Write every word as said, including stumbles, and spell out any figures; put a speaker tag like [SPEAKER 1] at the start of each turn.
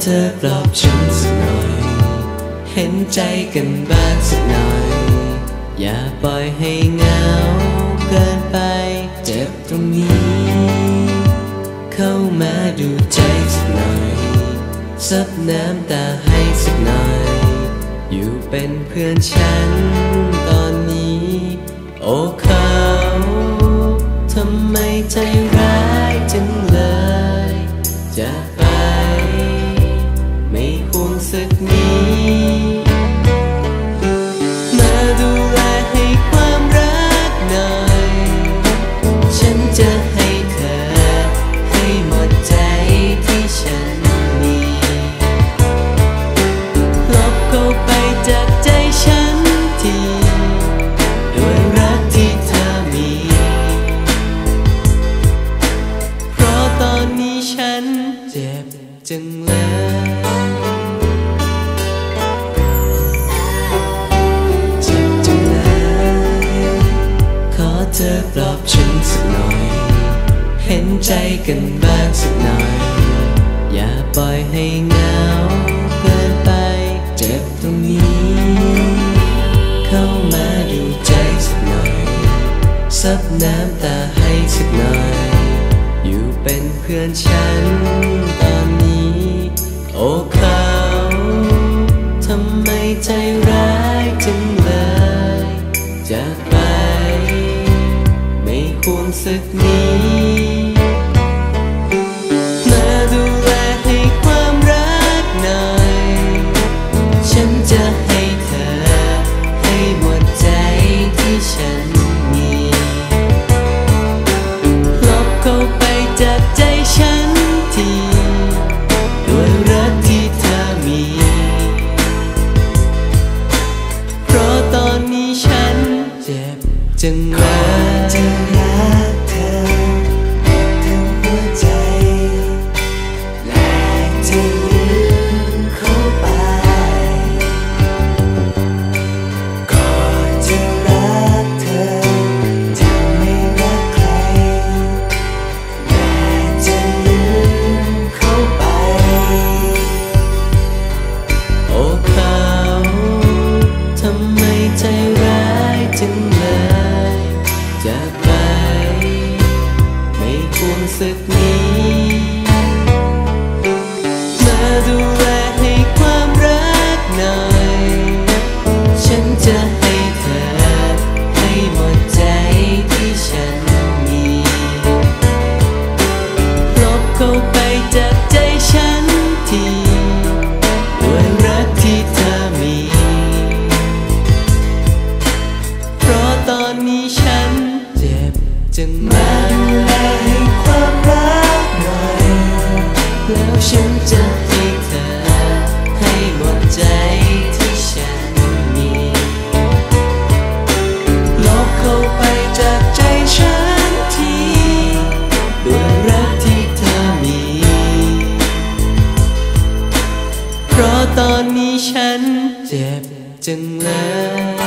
[SPEAKER 1] ธอปลอบฉันสักหน่อยเห็นใจกันบ้างสักหน่อยอย่าปล่อยให้เหงาเกินไปเจ็บตรงนี้เข้ามาดูใจสักหน่อยซับน้ำตาให้สักหน่อยอยู่เป็นเพื่อนฉันตอนนี้โอ้เขาทำไมใจร้ายจังเลยจะไปไม่ห่วงสักนิดมาดูแลให้ความรักหน่อยฉันจะให้เธอให้หมดใจที่ฉันมีลบเข้าไปจากใจฉันทีด้วยรักที่เธอมีเพราะตอนนี้ฉันเจ็บจังเลยเจ็บจังเลยขอเธอปลอบฉันสักหน่อยเห็นใจกันบ้างสักหน่อยอย่าปล่อยให้เหงาเกินไปเจ็บตรงนี้เข้ามาดูใจสักหน่อยซับน้ำตาให้สักหน่อยอยู่เป็นเพื่อนฉันตอนนี้โอ้เขาทำไมใจร้ายจังเลยจากไปไม่ห่วงสักนิดมาดูแลให้ความรักหน่อยฉันจะให้เธอให้หมดใจที่ฉันมีลบเข้าไปจากใจฉันทีด้วยรักที่เธอมีเพราะตอนนี้ฉันเจ็บจังเลยจะรักเธอทั้งหัวใจและจะลืมเข้าไปก่อนจะรักเธอจะไม่รักใครและจะลืมเข้าไปโอ้เขาทำไมใจร้ายจังเลยจะไปไม่ควรสักนิดมาดูแลให้ความรักหน่อยฉันจะให้เธอให้หมดใจที่ฉันมีลบเข้าไปจากใจฉันทีด้วยรักที่เธอมีเพราะตอนนี้ฉันเจ็บจังมาดูแลให้ความรักหน่อยแล้วฉันจะให้เธอให้หมดใจที่ฉันมีลบเข้าไปจากใจฉันทีด้วยรักที่เธอมีเพราะตอนนี้ฉันเจ็บจังเลย